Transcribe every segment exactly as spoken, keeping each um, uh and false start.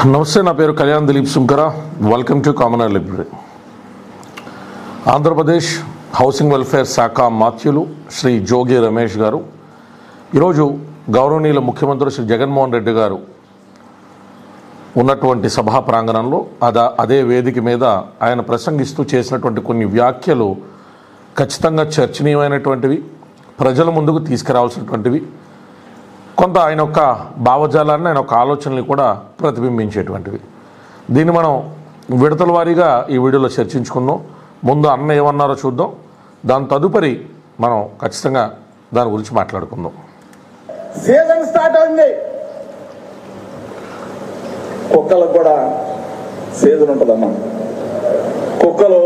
నమస్తే, నా పేరు Kalyan Dilip Sunkara. Welcome to commoner library. Andhra Pradesh housing welfare శాఖ మాత్యులు శ్రీ జోగి రమేష్ గారు ఈరోజు గౌరవనీయుల ముఖ్యమంత్రి శ్రీ జగన్మోహన్ రెడ్డి గారు ఉన్నటువంటి సభా ప్రాంగణంలో అదా అదే వేదిక మీద ఆయన ప్రసంగిస్తూ చేసినటువంటి కొన్ని వ్యాఖ్యలు ఖచ్చితంగా చర్చనీయమైనటువంటివి, ప్రజల ముందుకు తీసుకురావాల్సినటువంటివి, కొంత ఆయన యొక్క భావజాలాన్ని ఆయన యొక్క ఆలోచనలు కూడా ప్రతిబింబించేటువంటివి. దీన్ని మనం విడతల వారీగా ఈ వీడియోలో చర్చించుకుందాం. ముందు అన్న ఏమన్నారో చూద్దాం, దాని తదుపరి మనం ఖచ్చితంగా దాని గురించి మాట్లాడుకుందాం. సీజన్ స్టార్ట్ అయింది, కుక్కలకు కూడా సీజన్ ఉంటుందమ్మా. కుక్కలు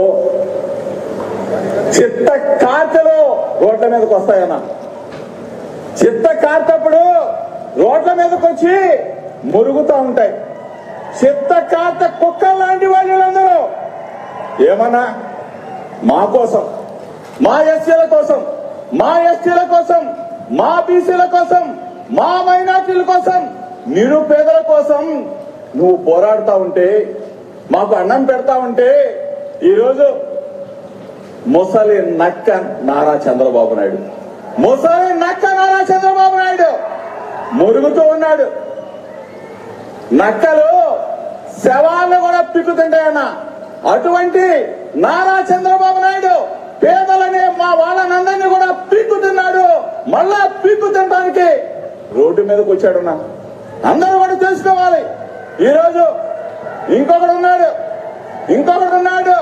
చిత్త కార్తెలు రోడ్ల మీదకి వస్తాయన్న. చిత్త కార్తప్పుడు రోడ్ల మీదకి వచ్చి మురుగుతూ ఉంటాయి. చిత్త కార్త కుక్కలు లాంటి వాళ్ళందరూ ఏమన్నా మా కోసం, మా ఎస్సీల కోసం, మా ఎస్టీల కోసం, మా బీసీల కోసం, మా మైనార్టీల కోసం, నిరుపేదల కోసం నువ్వు పోరాడుతా ఉంటే, మాకు అన్నం పెడతా ఉంటే, ఈరోజు ముసలి నక్క నారా చంద్రబాబు నాయుడు, ముసలి నక్క నారా చంద్రబాబు నాయుడు మురుగుతూ ఉన్నాడు. నక్కలు శవాలను కూడా పిక్కుతుంటాయన్న. అటువంటి నారా చంద్రబాబు నాయుడు పేదలనే మా వాళ్ళనందరినీ కూడా పీక్కుతున్నాడు. మళ్ళా పీక్కు తినడానికి రోడ్డు మీదకి వచ్చాడున్నా. అందరూ కూడా తెలుసుకోవాలి. ఈరోజు ఇంకొకడు ఉన్నాడు, ఇంకొకడు ఉన్నాడు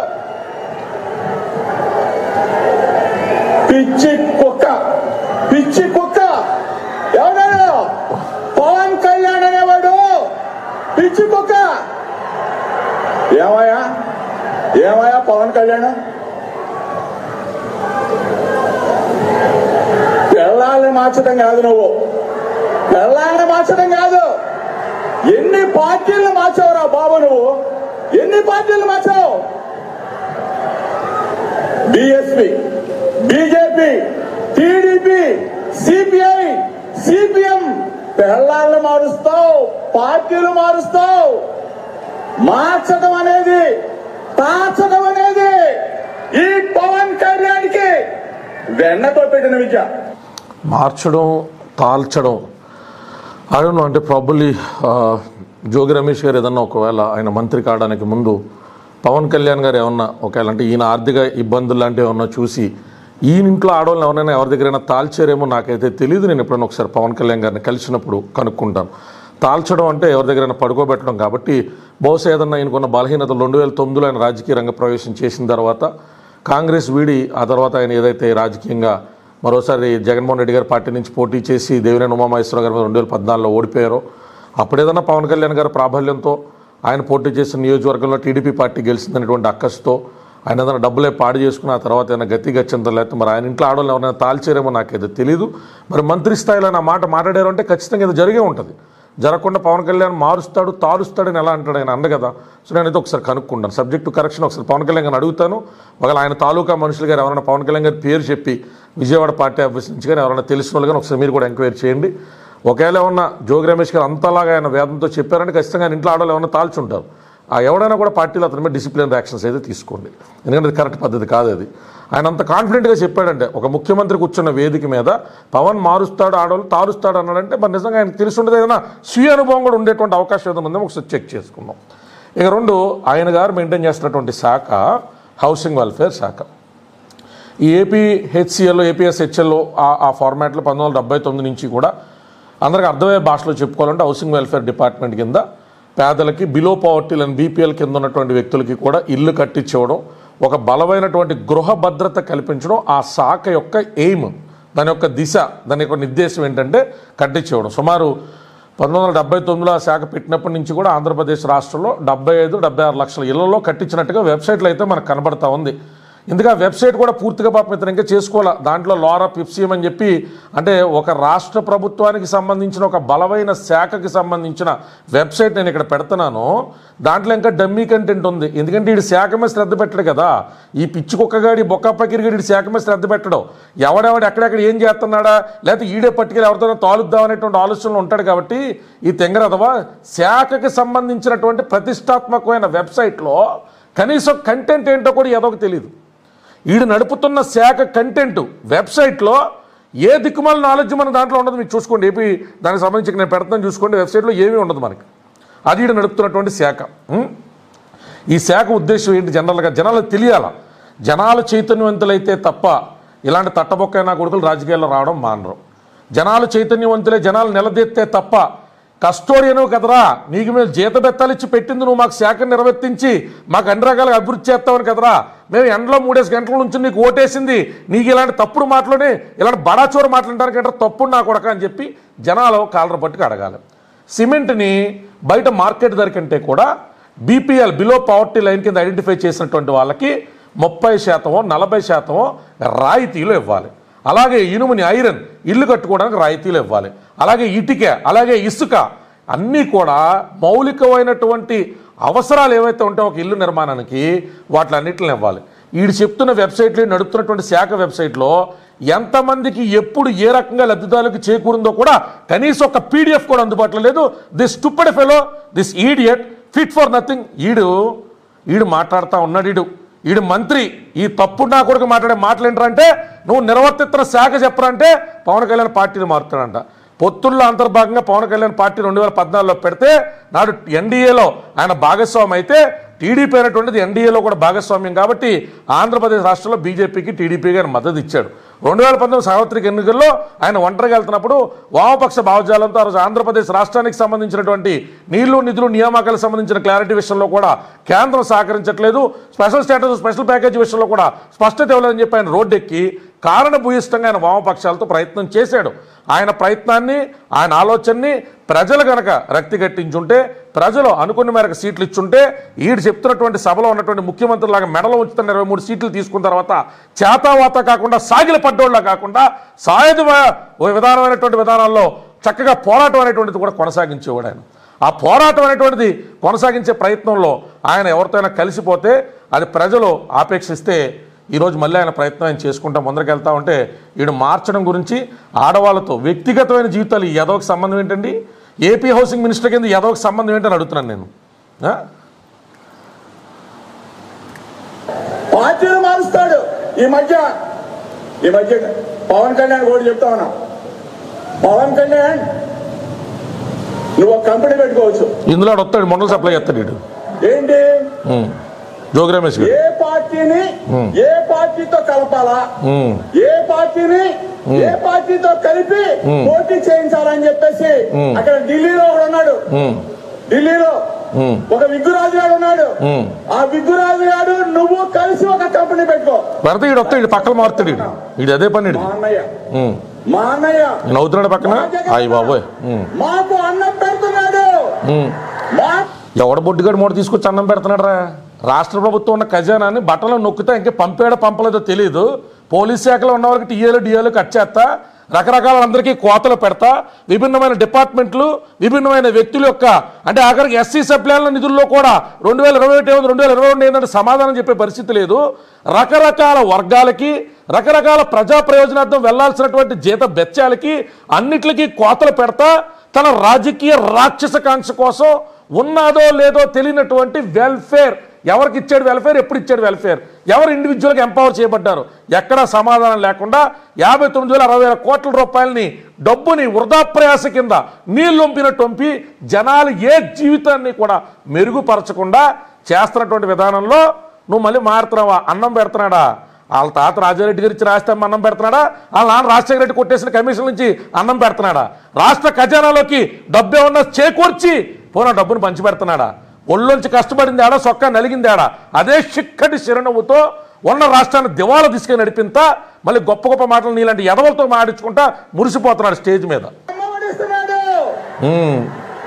పిచ్చి కుక్క. పిచ్చి కుక్క ఎవడాడు? పవన్ కళ్యాణ్ అనేవాడు పిచ్చి కుక్క. ఏమయ్యా ఏమయ్యా పవన్ కళ్యాణ్, పిల్లల్ని మార్చడం కాదు, నువ్వు పిల్లల్ని మార్చడం కాదు. ఎన్ని పార్టీలను మార్చావురా బాబు నువ్వు? ఎన్ని పార్టీలు మార్చావు? BSP, BJP, TDP, CPI, CPM పిల్లల్ని మారుస్తావు, పార్టీలు మారుస్తావు. మార్చడం అనేది, తాచడం అనేది ఈ పవన్ కళ్యాణ్కి వెన్నతో పెట్టిన విద్య. మార్చడం, తాల్చడం అడను అంటే ప్రాబబ్లీ జోగి రమేష్ గారు ఏదన్నా ఒకవేళ ఆయన మంత్రి కావడానికి ముందు పవన్ కళ్యాణ్ గారు ఏమన్నా ఒకవేళ అంటే ఈయన ఆర్థిక ఇబ్బందులు లాంటివి ఏమన్నా చూసి ఈయన ఇంట్లో ఆడవాళ్ళని ఎవరైనా ఎవరి దగ్గరైనా తాల్చారేమో నాకైతే తెలియదు. నేను ఎప్పుడైనా ఒకసారి పవన్ కళ్యాణ్ గారిని కలిసినప్పుడు కనుక్కుంటాను. తాల్చడం అంటే ఎవరి దగ్గరైనా పడుకోబెట్టడం కాబట్టి బహుశా ఏదన్నా ఈయనకున్న బలహీనతలు రెండు వేల తొమ్మిదిలో ఆయన రాజకీయ రంగ ప్రవేశం చేసిన తర్వాత కాంగ్రెస్ వీడి ఆ తర్వాత ఆయన ఏదైతే రాజకీయంగా మరోసారి జగన్మోహన్ రెడ్డి గారి పార్టీ నుంచి పోటీ చేసి దేవినేని ఉమామహేశ్వరరావు గారి మీద రెండు వేల పద్నాలుగులో ఓడిపోయారో అప్పుడేదన్నా పవన్ కళ్యాణ్ గారి ప్రాబల్యంతో ఆయన పోటీ చేసిన నియోజకవర్గంలో టీడీపీ పార్టీ గెలిచిందనేటువంటి అక్కస్తో ఆయన ఏదైనా డబ్బులే పాడు చేసుకుని ఆ తర్వాత ఏదైనా గతి గచ్చంత లేకపోతే మరి ఆయన ఇంట్లో ఆడవాళ్ళు ఎవరైనా తాల్చారేమో నాకైతే తెలీదు. మరి మంత్రి స్థాయిలో నా మాట మాట్లాడారు అంటే ఖచ్చితంగా ఇది జరిగే ఉంటుంది. జరగకుండా పవన్ కళ్యాణ్ మారుస్తాడు, తారుస్తాడని ఎలా అంటాడు ఆయన అండ కదా. సో నేనైతే ఒకసారి కనుక్కుంటాను, సబ్జెక్టు కరెక్షన్ ఒకసారి పవన్ కళ్యాణ్ గారిని అడుగుతాను. ఒకవేళ ఆయన తాలూకా మనుషులు గారు ఎవరైనా పవన్ కళ్యాణ్ గారి పేరు చెప్పి విజయవాడ పార్టీ ఆఫీస్ నుంచి కానీ ఎవరైనా తెలిసిన వాళ్ళు కానీ ఒకసారి మీరు కూడా ఎంక్వైరీ చేయండి. ఒకవేళ ఏమన్నా జోగి రమేష్ గారు అంతలాగా ఆయన వేదంతో చెప్పారంటే ఖచ్చితంగా ఆయన ఇంట్లో ఆడవాళ్ళు ఏమన్నా తాల్చుంటారు. ఆ ఎవడైనా కూడా పార్టీలో అతని మీద డిసిప్లిన్ యాక్షన్స్ అయితే తీసుకోండి, ఎందుకంటే అది కరెక్ట్ పద్ధతి కాదు. అది ఆయన అంత కాన్ఫిడెంట్గా చెప్పాడంటే ఒక ముఖ్యమంత్రి కూర్చున్న వేదిక మీద పవన్ మారుస్తాడు, ఆడవాళ్ళు తారుస్తాడు అన్నాడంటే మరి నిజంగా ఆయనకు తెలిసి ఉండేది, ఏదైనా స్వీయ అనుభవం కూడా ఉండేటువంటి అవకాశం ఏదైనా ఉందేమో ఒకసారి చెక్ చేసుకుందాం. ఇక రెండు, ఆయన గారు మెయింటైన్ చేస్తున్నటువంటి శాఖ హౌసింగ్ వెల్ఫేర్ శాఖ. ఈ ఏపీ హెచ్సిఎల్లో, ఏపీఎస్హెచ్ఎల్లో ఆ ఫార్మాట్లో పంతొమ్మిది వందల డెబ్బై తొమ్మిది నుంచి కూడా అందరికీ అర్థమయ్యే భాషలో చెప్పుకోవాలంటే హౌసింగ్ వెల్ఫేర్ డిపార్ట్మెంట్ కింద పేదలకి, బిలో పవర్టీ అండ్ బీపీఎల్ కింద ఉన్నటువంటి వ్యక్తులకి కూడా ఇల్లు కట్టించడం, ఒక బలమైనటువంటి గృహ భద్రత కల్పించడం ఆ శాఖ యొక్క ఎయిమ్, దాని యొక్క దిశ, దాని యొక్క నిర్దేశం ఏంటంటే కట్టించడం. సుమారు పంతొమ్మిది వందల డెబ్బై తొమ్మిదిలో ఆ శాఖ పెట్టినప్పటి నుంచి కూడా ఆంధ్రప్రదేశ్ రాష్ట్రంలో డెబ్బై ఐదు డెబ్బై ఆరు లక్షల ఇళ్లలో కట్టించినట్టుగా వెబ్సైట్లో అయితే మనకు కనబడతా ఉంది. ఇందుకు ఆ వెబ్సైట్ కూడా పూర్తిగా పాపం ఇతను ఇంకా చేసుకోవాలి. దాంట్లో లోరా పిప్సియం అని చెప్పి అంటే ఒక రాష్ట్ర ప్రభుత్వానికి సంబంధించిన ఒక బలమైన శాఖకి సంబంధించిన వెబ్సైట్ నేను ఇక్కడ పెడుతున్నాను. దాంట్లో ఇంకా డమ్మీ కంటెంట్ ఉంది. ఎందుకంటే వీడి శాఖ మీద శ్రద్ధ పెట్టడు కదా. ఈ పిచ్చి కుక్కగాడి బొక్క పకిరిగాడి వీడి శాఖ మీద శ్రద్ధ పెట్టడం, ఎవడెవడు ఎక్కడెక్కడ ఏం చేస్తున్నాడా లేకపోతే ఈడే పట్టుకెళ్ళి ఎవరితోనో తాలుద్దాం అనేటువంటి ఆలోచనలు ఉంటాడు. కాబట్టి ఈ తెంగరదవా శాఖకి సంబంధించినటువంటి ప్రతిష్టాత్మకమైన వెబ్సైట్లో కనీసం కంటెంట్ ఏంటో కూడా ఏదో తెలియదు. వీడు నడుపుతున్న శాఖ కంటెంట్ వెబ్సైట్లో ఏ దిక్కుమాల నాలెడ్జ్ మన దాంట్లో ఉండదు. మీకు చూసుకోండి, ఏపీ దానికి సంబంధించి నేను పెడతాను చూసుకోండి. వెబ్సైట్లో ఏమీ ఉండదు మనకి. అది వీడు నడుపుతున్నటువంటి శాఖ. ఈ శాఖ ఉద్దేశం ఏంటి? జనరల్గా జనాలకు తెలియాల. జనాలు చైతన్యవంతులైతే తప్ప ఇలాంటి తట్టబొక్కైనా కొడుకులు రాజకీయాల్లో రావడం మానరు. జనాలు చైతన్యవంతులే, జనాలు నిలదీస్తే తప్ప కస్టోడియను కదరా, నీకు మేము జీతబెత్తాలు ఇచ్చి పెట్టింది నువ్వు మాకు శాఖను నిర్వర్తించి మాకు అన్ని రకాలుగా అభివృద్ధి చేస్తామని కదరా, మేము ఎండలో మూడేసి గంటల నుంచి నీకు ఓటేసింది, నీకు ఇలాంటి తప్పుడు మాటలోనే ఇలాంటి బడాచోరు మాట్లాడటానికంటే తప్పుడు నా కొడక అని చెప్పి జనాలు కాలర పట్టుకు అడగాలి. సిమెంట్ని బయట మార్కెట్ ధర కంటే కూడా బీపీఎల్ బిలో పావర్టీ లైన్ కింద ఐడెంటిఫై చేసినటువంటి వాళ్ళకి ముప్పై శాతమో నలభై శాతమో రాయితీలు ఇవ్వాలి. అలాగే ఇనుముని ఐరన్ ఇల్లు కట్టుకోవడానికి రాయితీలు ఇవ్వాలి. అలాగే ఇటుక, అలాగే ఇసుక అన్నీ కూడా మౌలికమైనటువంటి అవసరాలు ఏవైతే ఉంటాయో ఒక ఇల్లు నిర్మాణానికి వాటిలన్నిటిని ఇవ్వాలి. వీడు చెప్తున్న వెబ్సైట్లో నడుపుతున్నటువంటి శాఖ వెబ్సైట్లో ఎంతమందికి ఎప్పుడు ఏ రకంగా లబ్ధిదారులకు చేకూరిందో కూడా కనీసం ఒక పీడిఎఫ్ కూడా అందుబాటులో లేదు. This stupid fellow, this idiot, fit for nothing. ఈడు ఈడు మాట్లాడుతూ ఉన్నాడు. ఈడు ఈడు మంత్రి. ఈ తప్పుడు నా కొడుకు మాట్లాడే మాటలు ఏంటంటే నువ్వు నిర్వర్తిస్తున్న శాఖ చెప్పరంటే పవన్ కళ్యాణ్ పార్టీని మారుతాడంట. పొత్తుల్లో అంతర్భాగంగా పవన్ కళ్యాణ్ పార్టీ రెండు వేల పద్నాలుగులో పెడితే నాడు ఎన్డీఏలో ఆయన భాగస్వామి అయితే టీడీపీ అనేటువంటిది ఎన్డీఏలో కూడా భాగస్వామ్యం కాబట్టి ఆంధ్రప్రదేశ్ రాష్ట్రంలో బీజేపీకి టీడీపీకి ఆయన మద్దతు ఇచ్చాడు. రెండు వేల పంతొమ్మిది సార్వత్రిక ఎన్నికల్లో ఆయన ఒంటరిగా వెళ్తున్నప్పుడు వామపక్ష భావజాలంతో ఆ రోజు ఆంధ్రప్రదేశ్ రాష్ట్రానికి సంబంధించినటువంటి నీళ్లు నిధులు నియామకాలకు సంబంధించిన క్లారిటీ విషయంలో కూడా కేంద్రం సహకరించట్లేదు, స్పెషల్ స్టేటస్ స్పెషల్ ప్యాకేజీ విషయంలో కూడా స్పష్టత ఇవ్వలేదని చెప్పి ఆయన రోడ్డెక్కి కారణభూయిష్టంగా ఆయన వామపక్షాలతో ప్రయత్నం చేశాడు. ఆయన ప్రయత్నాన్ని ఆయన ఆలోచనని ప్రజలు గనక రక్తి కట్టించుంటే, ప్రజలు అనుకున్న మేరకు సీట్లు ఇచ్చుంటే, ఈడు చెప్తున్నటువంటి సభలో ఉన్నటువంటి ముఖ్యమంత్రులాగా మెడలో ఉంచుతున్న ఇరవై మూడు సీట్లు తీసుకున్న తర్వాత చేతావాత కాకుండా సాగిల పడ్డోళ్ళ కాకుండా సాయుధ విధానమైనటువంటి విధానాల్లో చక్కగా పోరాటం అనేటువంటిది కూడా కొనసాగించేవాడు ఆయన. ఆ పోరాటం అనేటువంటిది కొనసాగించే ప్రయత్నంలో ఆయన ఎవరితోనైనా కలిసిపోతే అది ప్రజలు ఆపేక్షిస్తే ఈరోజు మళ్ళీ ఆయన ప్రయత్నం ఆయన చేసుకుంటా ముందరికి వెళ్తా ఉంటే వీడు మార్చడం గురించి ఆడవాళ్ళతో వ్యక్తిగతమైన జీవితాలు ఏదోకి సంబంధం ఏంటండి? ఏపీ హౌసింగ్ మినిస్టర్ కింద ఏదోకి సంబంధం ఏంటని అడుగుతున్నాను నేను. పార్టీలు మారుస్తాడు. ఈ మధ్య ఈ మధ్య పవన్ కళ్యాణ్ కూడా చెప్తా ఉన్నా, పవన్ కళ్యాణ్ నువ్వు ఒక కంపెనీ పెట్టుకోవచ్చు. ఇందులో వస్తాడు, మండల సప్లై చేస్తాడు వీడు. ఏంటి జోగి రమేష్ ఏ పార్టీని ఏ పార్టీతో కలపాలా, ఏ పార్టీని ఏ పార్టీతో కలిపి పోటీ చేయించాలని చెప్పేసి అక్కడ ఢిల్లీలో ఒకడు ఉన్నాడు. ఢిల్లీలో ఒక విగ్గురాజు గారు ఉన్నాడు. ఆ విగ్గురాజు గారు నువ్వు కలిసి ఒక కంపెనీ పెట్టుకో. పడితే వీడు వస్తాడు, పక్కన మారుతాడు వీడు. వీడు అదే పని. మా అన్నయ్య మా అన్నయ్య అవుతున్నాడు పక్కన. అయ్యి బాబోయ్, మాకు అన్నం పెడుతున్నాడు. ఎవడ బొడ్డుగాడు మూట తీసుకొచ్చి అన్నం పెడుతున్నాడు రా. రాష్ట్ర ప్రభుత్వం ఉన్న ఖజానాన్ని బట్టలు నొక్కితే ఇంకా పంపేడో పంపలేదో తెలియదు. పోలీస్ శాఖలో ఉన్న వాళ్ళకి టీఏలు డిఏలు కట్ చేస్తా, రకరకాల అందరికీ కోతలు పెడతా, విభిన్నమైన డిపార్ట్మెంట్లు విభిన్నమైన వ్యక్తుల యొక్క అంటే ఆఖరికి ఎస్సీ సభ్యుల నిధుల్లో కూడా రెండు వేల ఇరవై ఒకటి ఏముంది రెండు వేల ఇరవై రెండు ఏంటంటే సమాధానం చెప్పే పరిస్థితి లేదు. రకరకాల వర్గాలకి రకరకాల ప్రజా ప్రయోజనార్థం వెళ్లాల్సినటువంటి జీత బెత్యాలకి అన్నిటికీ కోతలు పెడతా తన రాజకీయ రాక్షస కాంక్ష కోసం ఉన్నాదో లేదో తెలియనటువంటి వెల్ఫేర్, ఎవరికి ఇచ్చాడు వెల్ఫేర్, ఎప్పుడు ఇచ్చాడు వెల్ఫేర్, ఎవరు ఇండివిజువల్గా ఎంపవర్ చేయబడ్డారు, ఎక్కడా సమాధానం లేకుండా యాభై తొమ్మిది వేల అరవై వేల కోట్ల రూపాయలని డబ్బుని వృధాప్రయాస కింద నీళ్ళొంపినట్టు వంపి జనాలు ఏ జీవితాన్ని కూడా మెరుగుపరచకుండా చేస్తున్నటువంటి విధానంలో నువ్వు మళ్ళీ మారుతున్నావా? అన్నం పెడుతున్నాడా? వాళ్ళ తాత రాజారెడ్డి గారి ఇచ్చి రాస్తే అన్నం పెడుతున్నాడా? వాళ్ళ నాన్న రాజశేఖర రెడ్డి కొట్టేసిన కమిషన్ నుంచి అన్నం పెడుతున్నాడా? రాష్ట్ర ఖజానాలోకి డబ్బు ఏమన్నా చేకూర్చి పోనా డబ్బును పంచి పెడుతున్నాడా? ఒళ్ళొంచి కష్టపడింది ఆడా, సొక్క నలిగింది ఆడా. అదే చిక్కటి చిరునవ్వుతో ఉన్న రాష్ట్రాన్ని దివాలా తీసుకొని నడిపింతా మళ్ళీ గొప్ప గొప్ప మాటలు నీలాంటి ఎదవలతో మాడించుకుంటా మురిసిపోతున్నాడు స్టేజ్ మీద.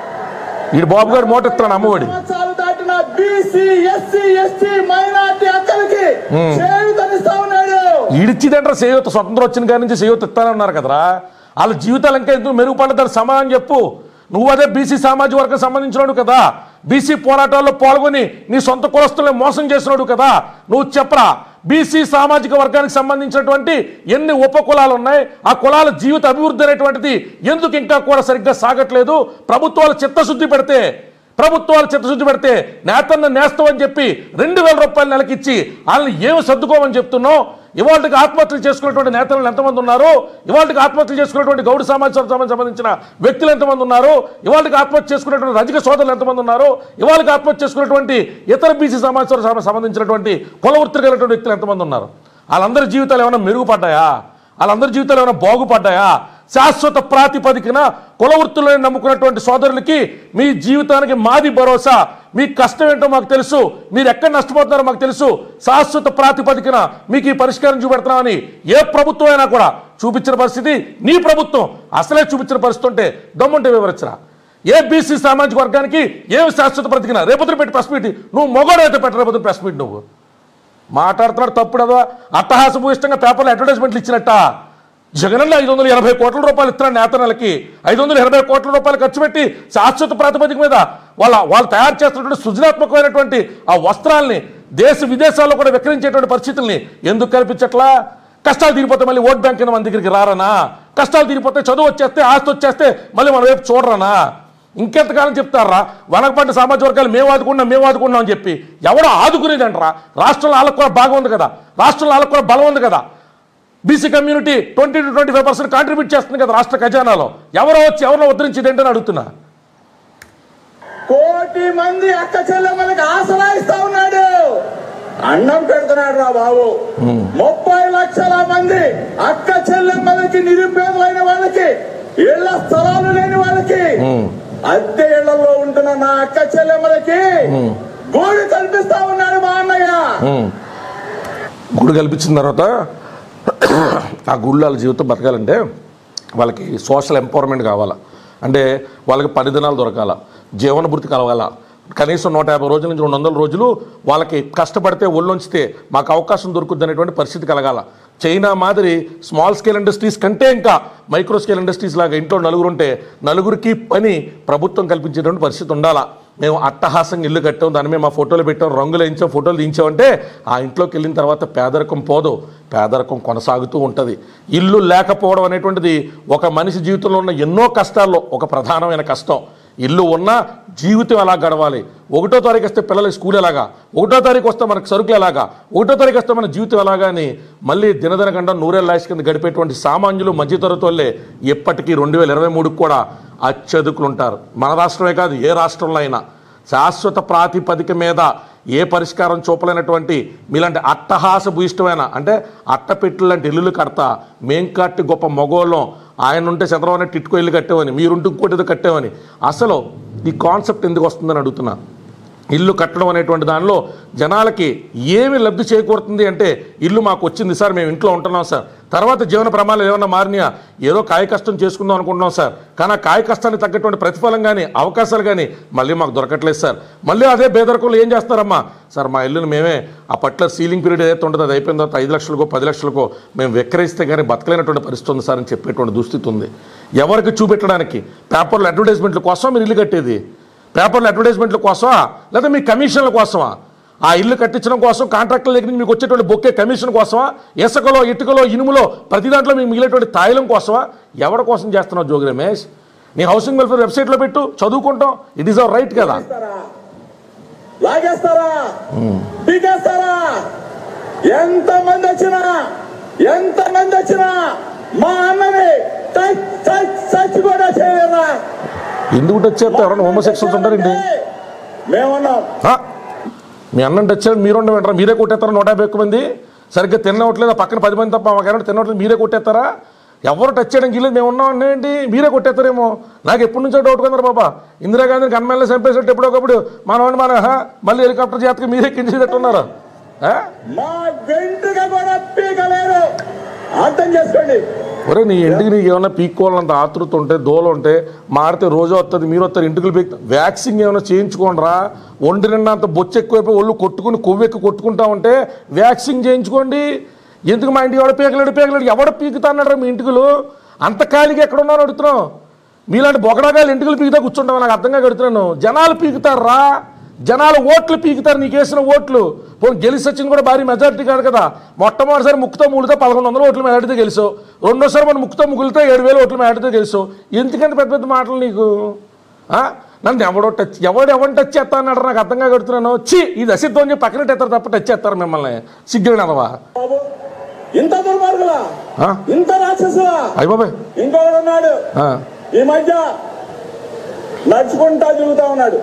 ఈ బాబు గారు మోటిస్తున్నాడు Ammavodi. BC SC ST minority వర్గాలకి చేయూతనిస్తా ఉన్నాడు. ఈడిచ్చిదంటారా చేయూత? స్వతంత్రం వచ్చిన కాడి నుంచి చేయూత ఇస్తానన్నారు కదరా. వాళ్ళ జీవితాలు ఇంకా ఎందుకు మెరుగుపడతారు సమాధానం చెప్పు. నువ్వు అదే బీసీ సామాజిక వర్గం సంబంధించినాడు కదా, బీసీ పోరాటాల్లో పాల్గొని నీ సొంత కులస్తులను మోసం చేసినాడు కదా, నువ్వు చెప్పరా బీసీ సామాజిక వర్గానికి సంబంధించినటువంటి ఎన్ని ఉప కులాలు ఉన్నాయి, ఆ కులాల జీవిత అభివృద్ధి అనేటువంటిది ఎందుకు ఇంకా కూడా సరిగ్గా సాగట్లేదు? ప్రభుత్వాలు చిత్తశుద్ధి పెడితే ప్రభుత్వాలు చిత్తశుద్ధి పెడితే నేతన్న నేస్తామని చెప్పి రెండు వేల రూపాయలు నెలకిచ్చి వాళ్ళని ఏమి సర్దుకోమని చెప్తున్నావు? ఇవాళకి ఆత్మహత్యలు చేసుకున్నటువంటి నేతలు ఎంతమంది ఉన్నారు? ఇవాళకి ఆత్మహత్యలు చేసుకున్నటువంటి గౌడ సమాజానికి సంబంధించిన వ్యక్తులు ఎంతమంది ఉన్నారు? ఇవాళకి ఆత్మహత్య చేసుకున్నటువంటి రజక సోదరులు ఎంతమంది ఉన్నారు? ఇవాళకి ఆత్మహత్య చేసుకున్నటువంటి ఇతర బీసీ సమాజానికి సంబంధించినటువంటి కుల వృత్తి కలిగినటువంటి వ్యక్తులు ఎంతమంది ఉన్నారు? వాళ్ళందరి జీవితాలు ఏమైనా మెరుగుపడ్డాయా? వాళ్ళందరి జీవితాలు ఏమైనా బాగుపడ్డాయా? శాశ్వత ప్రాతిపదికన కుల వృత్తులను నమ్ముకున్నటువంటి సోదరులకి మీ జీవితానికి మాది భరోసా. మీ కష్టం ఏంటో మాకు తెలుసు, మీరు ఎక్కడ నష్టపోతున్నారో మాకు తెలుసు. శాశ్వత ప్రాతిపదికన మీకు ఈ పరిష్కారం చూపెడుతున్నామని ఏ ప్రభుత్వం అయినా కూడా చూపించిన పరిస్థితి నీ ప్రభుత్వం. అసలే చూపించిన పరిస్థితి ఉంటే దమ్ముంటే వివరించరా. ఏ బీసీ సామాజిక వర్గానికి ఏమి శాశ్వత ప్రతికిన రేపొద్దున పెట్టి ప్రెస్ మీట్, నువ్వు మొగడైతే పెట్ట రేపొద్దున ప్రెస్ మీట్. నువ్వు మాట్లాడుతున్నాడు తప్పుడదా? అట్టహాసభూయిష్టంగా పేపర్లో అడ్వర్టైజ్మెంట్లు ఇచ్చినట్ట. జగనన్న ఐదు వందల ఎనభై కోట్ల రూపాయలు ఇస్తున్నాడు నేతన్నలకి. ఐదు వందల ఎనభై కోట్ల రూపాయలు ఖర్చు పెట్టి శాశ్వత ప్రాతిపదిక మీద వాళ్ళ వాళ్ళు తయారు చేస్తున్నటువంటి సృజనాత్మకమైనటువంటి ఆ వస్త్రాలని దేశ విదేశాల్లో కూడా విక్రయించేటువంటి పరిస్థితుల్ని ఎందుకు కల్పించట్లా? కష్టాలు తీరిపోతే మళ్ళీ ఓట్ బ్యాంక్ కింద మన దగ్గరికి రారనా? కష్టాలు తీరిపోతే చదువు వచ్చేస్తే ఆస్తి వచ్చేస్తే మళ్ళీ మన వైపు చూడరానా? ఇంకెంతకాలం చెప్తారా వనకపడ్డ సామాజిక వర్గాలు మేము ఆదుకున్నాం మేము ఆదుకున్నాం అని చెప్పి? ఎవడో ఆదుకునేది అంటారా? రాష్ట్రంలో వాళ్ళకు కూడా బాగా ఉంది కదా, రాష్ట్రంలో వాళ్ళకు కూడా బలం ఉంది కదా. BC community twenty two twenty five percent contribute చేస్తుంది కదా రాష్ట్ర ఖజానాలో. ఎవరో వచ్చి ఎవరో ఉద్ధరించేది ఏంటని అడుగుతున్నా. కోటి మంది అక్క చెల్లెమ్మలకి ఆసరా ఇస్తా ఉన్నాడు, అన్నం పెడుతున్నాడు రా బాబు. ముప్పై లక్షల మంది అక్క చెల్లెమ్మలకి, నిరుపేదలైన వాళ్ళకి, ఇళ్ల స్థలాలు లేని వాళ్ళకి, అద్దె ఇళ్లలో ఉంటున్న నా అక్క చెల్లెమ్మలకి గూడు కల్పిస్తా ఉన్నాడు మా అన్నయ్య. గూడు కల్పించిన తర్వాత ఆ గుళ్ళు వాళ్ళ జీవితం బతకాలంటే వాళ్ళకి సోషల్ ఎంపవర్మెంట్ కావాలా, అంటే వాళ్ళకి పని దినాలు దొరకాల, జీవన భృతి కలగాల, కనీసం నూట యాభై రోజుల నుంచి రెండు వందల రోజులు వాళ్ళకి కష్టపడితే ఒళ్ళొంచితే మాకు అవకాశం దొరుకుద్ది అనేటువంటి పరిస్థితి కలగాల. చైనా మాదిరి స్మాల్ స్కేల్ ఇండస్ట్రీస్ కంటే ఇంకా మైక్రో స్కేల్ ఇండస్ట్రీస్ లాగా ఇంట్లో నలుగురు ఉంటే నలుగురికి పని ప్రభుత్వం కల్పించేటువంటి పరిస్థితి ఉండాలా. మేము అట్టహాసంగా ఇల్లు కట్టాం, దాని మీద మా ఫోటోలు పెట్టాం, రంగులు వేయించాం, ఫోటోలు దించామంటే ఆ ఇంట్లోకి వెళ్ళిన తర్వాత పేదరికం పోదు, పేదరికం కొనసాగుతూ ఉంటుంది. ఇల్లు లేకపోవడం అనేటువంటిది ఒక మనిషి జీవితంలో ఉన్న ఎన్నో కష్టాల్లో ఒక ప్రధానమైన కష్టం. ఇల్లు ఉన్న జీవితం ఎలా గడవాలి, ఒకటో తారీఖు వస్తే పిల్లలకి స్కూల్ ఎలాగా, ఒకటో తారీఖు వస్తే మనకు సరుకులు ఎలాగా, ఒకటో తారీఖు వస్తే మన జీవితం ఎలాగా అని మళ్ళీ దినదిన గంట నూరేళ్ళ లాయస్ కింద గడిపేటువంటి సామాన్యులు మధ్యతరగతి వాళ్ళే ఎప్పటికీ రెండు వేల ఇరవై మూడుకు కూడా అత్యధికులు ఉంటారు. మన రాష్ట్రమే కాదు ఏ రాష్ట్రంలో అయినా శాశ్వత ప్రాతిపదిక మీద ఏ పరిష్కారం చూపలేనటువంటి మీలాంటి అట్టహాస భూయిష్టమైన, అంటే అట్టపెట్టులు లాంటి ఇల్లులు కడతా మేం కట్టి గొప్ప మగోళ్ళం, ఆయన ఉంటే చంద్రబాబు నాయుడు టిట్కో ఇల్లు కట్టామని, మీరుంటూ ఇంకోటి ఏదో కట్టామని, అసలు ఈ కాన్సెప్ట్ ఎందుకు వస్తుందని అడుగుతున్నా. ఇల్లు కట్టడం అనేటువంటి దానిలో జనాలకి ఏమి లబ్ధి చేకూరుతుంది అంటే, ఇల్లు మాకు వచ్చింది సార్, మేము ఇంట్లో ఉంటున్నాం సార్, తర్వాత జీవన ప్రమాణాలు ఏమన్నా మారినాయా, ఏదో కాయ కష్టం చేసుకుందాం అనుకుంటున్నాం సార్, కానీ ఆ కాయ కష్టానికి తగ్గటువంటి ప్రతిఫలం కానీ అవకాశాలు కానీ మళ్ళీ మాకు దొరకట్లేదు సార్. మళ్ళీ అదే పేదరికంలో ఏం చేస్తారమ్మా సార్, మా ఇల్లుని మేమే ఆ పట్ల సీలింగ్ పీరియడ్ ఏదైతే ఉంటుందో అది అయిపోయిన తర్వాత ఐదు లక్షలకో పది లక్షలకో మేము విక్రయిస్తే కానీ బతకలేనటువంటి పరిస్థితి ఉంది సార్ అని చెప్పేటువంటి దుస్థితి ఉంది. ఎవరికి చూపెట్టడానికి? పేపర్లో అడ్వర్టైజ్మెంట్ల కోసం మీరు ఇల్లు కట్టేది, పేపర్లో అడ్వర్టైజ్మెంట్ల కోసమా లేదా మీ కమిషన్ల కోసమా? ఆ ఇల్లు కట్టించడం కోసం కాంట్రాక్టుల దగ్గర నుంచి మీకు వచ్చేటువంటి బొక్కే కమిషన్ కోసమా? ఇసుకలో ఇటుకలో ఇనుములో ప్రతి దాంట్లో మీకు మిగిలేటువంటి తాయిలం కోసమా? ఎవరి కోసం చేస్తున్నావు జోగి రమేష్? నీ హౌసింగ్ వెల్ఫేర్ వెబ్సైట్లో పెట్టు, చదువుకుంటాం, ఇట్ ఈస్ అవర్ రైట్ కదా. లాగేస్తారా, పీకేస్తారా, ఎంత మంది వచ్చినా ఎంత మంది వచ్చినా మా అన్నని చచ్చి కూడా చేయలేరా? ఎందుకు టచ్ చేస్తే ఎవరన్నా హోమోసెక్షువల్స్ ఉంటారండి? మేమన్నాం మీ అన్నం టచ్ చేయాలి, మీరు ఉండమంటారా? మీరే కొట్టేస్తారా? నూట యాభై ఎక్కువ మంది సరిగ్గా తినవట్లేదు, పక్కన పది మంది తప్ప మాకు తినవట్లేదు, మీరే కొట్టేస్తారా? ఎవరు టచ్ చేయడానికి లేదు, మేము ఉన్నాం ఏంటి, మీరే కొట్టేస్తారేమో. నాకు ఎప్పటి నుంచో డౌట్ కదా బాబా, ఇందిరాగాంధీ గన్మెన్లో చంపేసేట్టు ఎప్పుడో ఒకప్పుడు మన మన మళ్ళీ హెలికాప్టర్ చేతకి మీరే కించేటట్టున్నారు. మా వెంట్రుగా కూడా పీకలేరు, అర్థం చేసుకోండి. ఒరే నీ ఇంటికి నీకు ఏమైనా పీక్కోవాలంత ఆతృత ఉంటే దోలు ఉంటే మారితే రోజు వస్తుంది మీరు వస్తారు ఇంటికి పీక్ వ్యాక్సిన్ ఏమైనా చేయించుకోండిరా. ఒంటి నిండా అంత బొచ్చు ఎక్కువైపోయి ఒళ్ళు కొట్టుకుని కొవ్వెక్కి కొట్టుకుంటా ఉంటే వ్యాక్సిన్ చేయించుకోండి. ఎందుకు మా ఇంటికి ఎవడ పీకలేడు పీకలేడు ఎవడ పీకుతా అన్నాడు మీ ఇంటికలు అంత ఖాళీగా ఎక్కడ ఉన్నారో అడుగుతున్నాం. మీలాంటి బొగడగాలు ఇంటికలు పీకుతా కూర్చుంటావు నాకు అర్థంగా కడుతున్నాను. జనాలు పీకుతారా, జనాలు ఓట్లు పీకుతారు నీకు వేసిన ఓట్లు. పోనీ గెలిచి వచ్చింది కూడా భారీ మెజారిటీ కాదు కదా. మొట్టమొదటిసారి ముక్కుతో మూలితే పదకొండు వందల ఓట్లు మెజారిటీతో గెలిచావు. రెండోసారి మన ముక్కుతో ముగ్గులతో ఏడు వేల ఓట్లు మెజారిటీతో గెలిచావు. ఎందుకంత పెద్ద పెద్ద మాటలు నీకు? నన్ను ఎవడో టచ్ ఎవడు ఎవరిని టచ్ చేస్తా అన్నాడు నాకు అర్థంగా కడుతున్నాను. చి ఇది అసిద్ధం అని చెప్పి పక్కన ఎత్తారు తప్ప టచ్ చేస్తారు మిమ్మల్ని. సిగ్గులు అదవా ఇంత దుర్మార్గులా, ఇంత రాక్షసులా. అయ్య బాబాయ్ ఇంకొకడు ఉన్నాడు ఈ మధ్య నడుచుకుంటా తిరుగుతా ఉన్నాడు.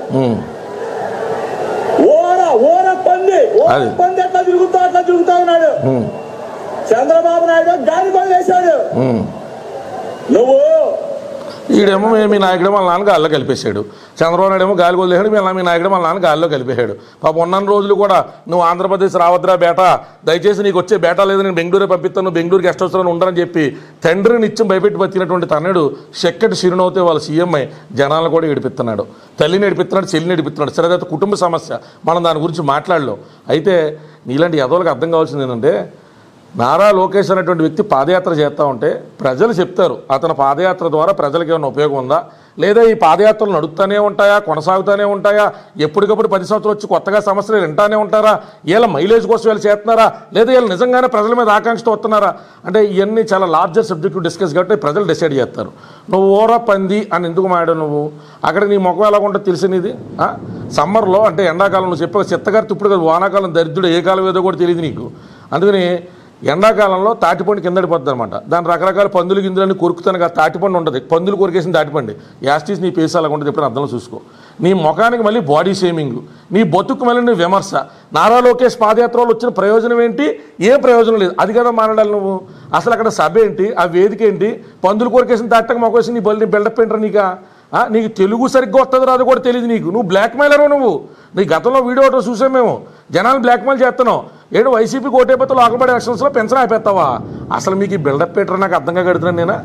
ఓర ఓర పంది ఓర పంది ఎట్లా తిరుగుతా అట్లా తిరుగుతా ఉన్నాడు. చంద్రబాబు నాయుడు గాలి వదిలేశాడు. నువ్వు ఈడేమో మీ నాయకుడు వాళ్ళ నాన్న గాల్లో కలిపేశాడు. చంద్రబాబు నాయుడు ఏమో గాలి వదిలేశాడు. మీ మీ నాయకుడు వాళ్ళ నాన్న గాల్లో కలిపేశాడు. పాప ఉన్న రోజులు కూడా నువ్వు ఆంధ్రప్రదేశ్ రావద్దురా బేటా, దయచేసి నీకు వచ్చే బేటా లేదు, నేను బెంగళూరు పంపిస్తాను, బెంగళూరు గెస్ట్ హౌస్లో ఉండరని చెప్పి తండ్రిని ఇచ్చి భయపెట్టి బతికినటువంటి తనయుడు చెక్కటి చిరునవుతే వాళ్ళ సీఎంఐ జనాలను కూడా ఏడిపిస్తున్నాడు. తల్లిని ఏడిపిస్తున్నాడు, చెల్లిని ఏడిపిస్తున్నాడు. సరే అయితే కుటుంబ సమస్య, మనం దాని గురించి మాట్లాడలేం. అయితే నీలాంటి యదవులకు అర్థం కావాల్సింది ఏంటంటే నారా లోకేష్ అనేటువంటి వ్యక్తి పాదయాత్ర చేస్తూ ఉంటే ప్రజలు చెప్తారు అతని పాదయాత్ర ద్వారా ప్రజలకు ఏమైనా ఉపయోగం ఉందా, లేదా ఈ పాదయాత్రలు నడుస్తూనే ఉంటాయా, కొనసాగుతూనే ఉంటాయా, ఎప్పటికప్పుడు పది సంవత్సరాలు వచ్చి కొత్తగా సమస్యలు వింటానే ఉంటారా, వీళ్ళ మైలేజ్ కోసం వీళ్ళు చేస్తున్నారా, లేదా వీళ్ళు నిజంగానే ప్రజల మీద ఆకాంక్షతో వస్తున్నారా అంటే ఇవన్నీ చాలా లార్జర్ సబ్జెక్టు డిస్కస్ కాబట్టి ప్రజలు డిసైడ్ చేస్తారు. నువ్వు ఓరా పంది అని ఎందుకు మాడావు నువ్వు? అక్కడ నీ ముఖం ఎలా ఉంటుందో తెలిసినది. సమ్మర్లో అంటే ఎండాకాలం నువ్వు చెప్పే చిత్తగారి ఇప్పుడు కదా, వానాకాలం దరిద్రుడు ఏ కాలం ఏదో కూడా తెలియదు నీకు. అందుకని ఎండాకాలంలో తాటిపండు కిందడి పోద్ది అనమాట. దాని రకరకాల పందులు గిందులన్నీ కొరుకుతాను. తాటిపండు ఉంటుంది, పందులు కొరికేసిన తాటిపండి యాస్టీస్ నీ పేస్ అలా ఉంటుంది. ఎప్పుడు అర్థంలో చూసుకో. నీ ముఖానికి మళ్ళీ బాడీ షేమింగ్, నీ బతుకు మళ్ళీ నీ విమర్శ. నారా లోకేష్ పాదయాత్రలో వచ్చిన ప్రయోజనం ఏంటి? ఏ ప్రయోజనం లేదు. అది కదా మాట్లాడాలి నువ్వు. అసలు అక్కడ సభ ఏంటి, ఆ వేదిక ఏంటి, పందులు కొరికేసిన తాటకు మొక్కేసి నీ బలి బిల్డప్ ఏంటారు నీకా? నీకు తెలుగు సరిగ్గా వస్తుంది రాదు కూడా తెలియదు నీకు. నువ్వు బ్లాక్ మెయిలరు. నువ్వు నీ గతంలో వీడియో ఒకటో చూసాం మేము, జనాలు బ్లాక్ మెయిల్ చేస్తున్నావు. ఏడు వైసీపీ కోటేపోతే లోకల్బడి ఎలక్షన్స్లో పెన్షన్ అయిపోతావా? అసలు మీకు ఈ బిల్డప్ పెట్టరు నాకు అర్థంగా కడుతున్నాను నేనా?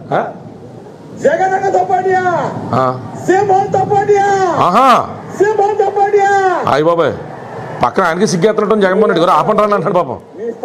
అయ్య బాబాయ్ పక్కన ఆయనకి సిగ్గేస్తున్నట్టు జగన్మోహన్ రెడ్డి గారు ఆపండి రాని అంటాడు పాపం.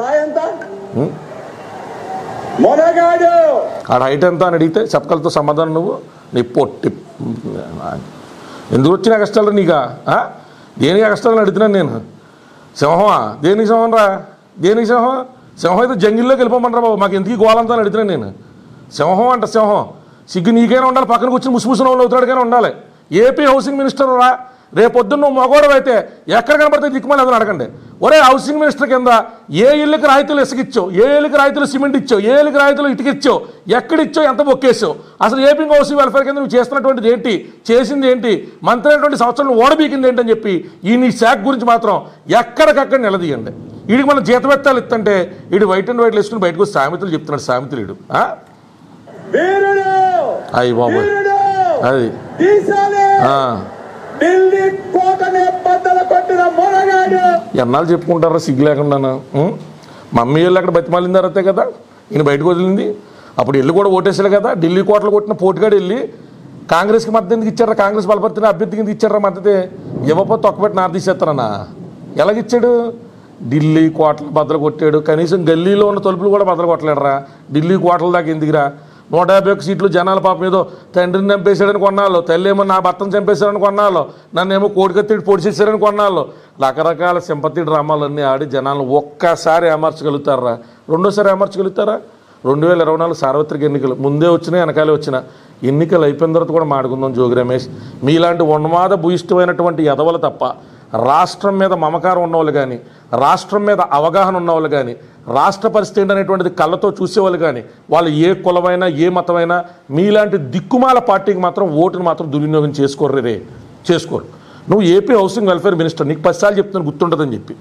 ఆడ హైట్ ఎంత అని అడిగితే చెప్పగలతో సమాధానం నువ్వు. నీ పొట్టి ఎందుకు వచ్చిన కష్టాలు నీకా? దేనికి కష్టాలను అడుగుతున్నాను నేను. సింహమా? దేనికి సింహం రా? దేనికి సింహం? సింహం అయితే జంగిల్లోకి వెళ్ళిపోమంటారా బాబు, మాకు ఎందుకు గోలంతా అడుగుతున్నాను నేను. సింహం అంట సింహం. సిగ్గు నీకైనా ఉండాలి, పక్కన కూర్చొని ముసుముసిన వాళ్ళు అవుతాడుకైనా ఉండాలి. ఏపీ హౌసింగ్ మినిస్టర్ రా, రేపొద్దున్న నువ్వు మగోడవు అయితే ఎక్కడ కనబడితే దిక్కుమని అదని అడగండి. ఒరే హౌసింగ్ మినిస్టర్ కింద ఏ ఇళ్ళకి రాయితీలు ఇసుకిచ్చావు, ఏ ఇళ్ళకి రాయితీలు సిమెంట్ ఇచ్చావు, ఏ ఇళ్ళకి రాయితీలు ఇటుకిచ్చావు, ఎక్కడిచ్చావు, ఎంత బొక్కేసావు, అసలు ఏపీ హౌసింగ్ వెల్ఫేర్ కింద నువ్వు చేస్తున్నటువంటిది ఏంటి, చేసింది ఏంటి, మంత్రి అయినటువంటి సంవత్సరం ఓడబీకింది ఏంటని చెప్పి ఈ నీ శాఖ గురించి మాత్రం ఎక్కడికక్కడ నిలదీయండి. వీడికి మనం జీతవెత్తాలు ఇస్తుంటే వీడు వైట్ అండ్ వైట్లు వేసుకుని బయటకు సామెతలు చెప్తున్నాడు. సామెతలు వీడు అయ్యి బాబు అది ఎన్నాళ్ళు చెప్పుకుంటారా సిగ్గు లేకుండాను. మమ్మీ వాళ్ళు అక్కడ బతిమాలిన తర్వాతే కదా ఈయన బయటకు వదిలింది. అప్పుడు వెళ్ళి కూడా ఓటేసారు కదా. ఢిల్లీ కోటలు కొట్టిన పోటుగాడు వెళ్ళి కాంగ్రెస్కి మద్దతు ఎందుకు ఇచ్చారా, కాంగ్రెస్ బలపరిచిన అభ్యర్థికి ఎందుకు ఇచ్చారా మద్దతే? ఇవ్వకపోతే తొక్కబెట్టి నారదీసేస్తారన్నా. ఎలాగిచ్చాడు? ఢిల్లీ కోటలు బద్దలు కొట్టాడు. కనీసం గల్లీలో ఉన్న తలుపులు కూడా బద్దలు కొట్టలేడరా. ఢిల్లీ కోటల దాకా ఎందుకురా? నూట యాభై ఒక్క సీట్లు జనాల పాపం ఏదో తండ్రిని చంపేశాడని కొన్నాళ్ళు, తల్లి ఏమో నా భర్తను చంపేశాడని కొన్నాళ్ళు, నన్ను ఏమో కోడికత్తిడి పొడి చేశారని కొన్నాళ్ళు. రకరకాల సింపతి డ్రామాలన్నీ ఆడి జనాలను ఒక్కసారి అమర్చగలుగుతారా? రెండోసారి అమర్చగలుగుతారా? రెండు వేల ఇరవై నాలుగు సార్వత్రిక ఎన్నికలు ముందే వచ్చినా వెనకాలే వచ్చినా ఎన్నికలు అయిపోయిన తర్వాత కూడా మాడుకుందాం. జోగి రమేష్ మీలాంటి ఉన్మాద భూయిష్టమైనటువంటి ఎదవలు తప్ప రాష్ట్రం మీద మమకారం ఉన్నవాళ్ళు కానీ, రాష్ట్రం మీద అవగాహన ఉన్నవాళ్ళు కానీ, రాష్ట్ర పరిస్థితి ఏంటనేటువంటిది కళ్ళతో చూసేవాళ్ళు కానీ, వాళ్ళు ఏ కులమైనా ఏ మతమైనా మీలాంటి దిక్కుమాల పార్టీకి మాత్రం ఓటును మాత్రం దుర్వినియోగం చేసుకోరు రే చేసుకోరు. నువ్వు ఏపీ హౌసింగ్ వెల్ఫేర్ మినిస్టర్, నీకు పదిసార్లు చెప్తున్నాను గుర్తుంటుందని చెప్పి.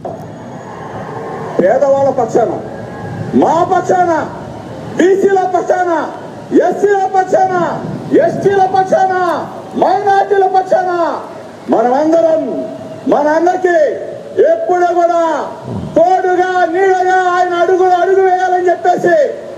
పేదవాళ్ళ పక్షాన, మా పక్షాన, బీసీల పక్షాన, ఎస్సీల పక్షాన, ఎస్టీల పక్షాన, మైనార్టీల పక్షాన మనమందరం మన అన్నకి ఎప్పుడు కూడా తోడుగా నీడగా ఆయన అడుగు అడుగు వేయాలని చెప్పేసి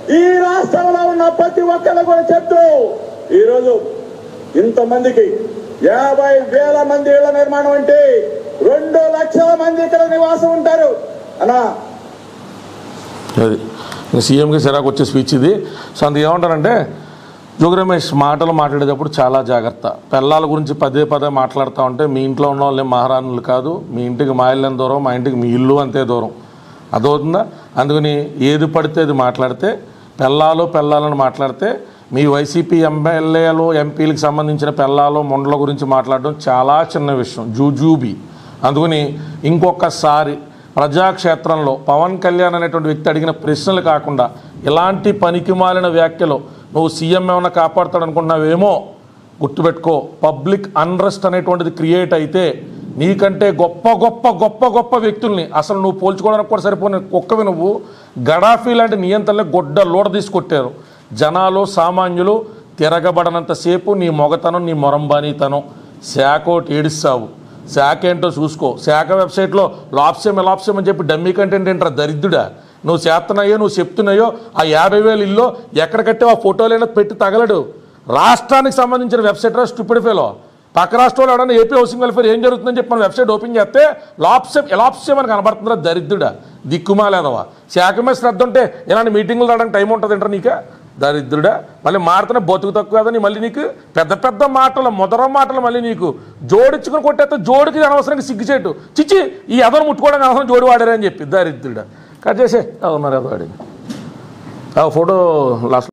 ఈ రాష్ట్రంలో ఉన్న ప్రతి ఒక్కరు కూడా చెప్తూ ఈరోజు ఇంతమందికి యాభై వేల మంది ఇళ్ల నిర్మాణం అంటే రెండు లక్షల మంది ఇక్కడ నివాసం ఉంటారు అన్నా. అది సీఎంకి సిరాకు వచ్చే స్పీచ్ ఇది. సో అందుకు ఏమంటారంటే జోగి రమేష్ మాటలు మాట్లాడేటప్పుడు చాలా జాగ్రత్త. పిల్లల గురించి పదే పదే మాట్లాడుతూ ఉంటే మీ ఇంట్లో ఉన్న వాళ్ళే మహారాణులు కాదు, మీ ఇంటికి మా ఇల్లు ఎంత దూరం, మా ఇంటికి మీ ఇల్లు అంతే దూరం. అదవుతుందా? అందుకని ఏది పడితే అది మాట్లాడితే, పిల్లాలు పిల్లాలను మాట్లాడితే, మీ వైసీపీ ఎమ్మెల్యేలు ఎంపీలకు సంబంధించిన పిల్లాలు మొండల గురించి మాట్లాడడం చాలా చిన్న విషయం, జూజూబీ. అందుకని ఇంకొకసారి ప్రజాక్షేత్రంలో పవన్ కళ్యాణ్ అనేటువంటి వ్యక్తి అడిగిన ప్రశ్నలు కాకుండా ఇలాంటి పనికిమాలిన వ్యాఖ్యలు నువ్వు సీఎం ఏమైనా కాపాడుతాడనుకుంటున్నావేమో, గుర్తుపెట్టుకో. పబ్లిక్ అన్రెస్ట్ అనేటువంటిది క్రియేట్ అయితే నీకంటే గొప్ప గొప్ప గొప్ప గొప్ప వ్యక్తుల్ని అసలు నువ్వు పోల్చుకోవడానికి కూడా సరిపోయిన కుక్కవి నువ్వు గడాఫీ లాంటి నియంత్రణలే గొడ్డ లోడ తీసుకొట్టారు. జనాలు సామాన్యులు తిరగబడనంతసేపు నీ మొగతనం, నీ మొరంబానీతనం, శాఖ ఒకటి ఏడిస్తావు. శాఖ ఏంటో చూసుకో. శాఖ వెబ్సైట్లో లాప్స్యం ఎలాప్స్యం అని చెప్పి డమ్మీ కంటెంట్ ఏంట్రా దరిద్రుడా. నువ్వు చేస్తున్నాయో నువ్వు చెప్తున్నాయో ఆ యాభై వేలు ఇల్లు ఎక్కడ కట్టే ఆ ఫోటోలైనా పెట్టి తగలడు. రాష్ట్రానికి సంబంధించిన వెబ్సైట్ రా స్టూపిడ్ ఫెలో. పక్క రాష్ట్రంలో ఎవడన్నా ఏపీ హౌసింగ్ వెల్ఫేర్ ఏం జరుగుతుందని చెప్పి మన వెబ్సైట్ ఓపెన్ చేస్తే లాప్స్యం ఎలాప్స్యం అని కనబడుతుందిరా దరిద్రుడా, దిక్కుమాలేదవా. శాఖ మీద శ్రద్ధ ఉంటే ఇలాంటి మీటింగులు రావడానికి టైం ఉంటుంది ఏంట్రా నీకే దరిద్రుడా. మళ్ళీ మారుతున్న బతుకు తక్కువ కదని మళ్ళీ నీకు పెద్ద పెద్ద మాటలు మొదర మాటలు మళ్ళీ నీకు జోడించుకుని కొట్టేస్తే జోడికి అనవసరంగా సిగ్గుచేటు. చిచ్చి ఈ ఎదరు ముట్టుకోవడానికి అవసరం జోడి వాడారని చెప్పి దరిద్రుడా. కట్ చేసే అవున్నారు ఎదవాడి ఆ ఫోటో లాస్ట్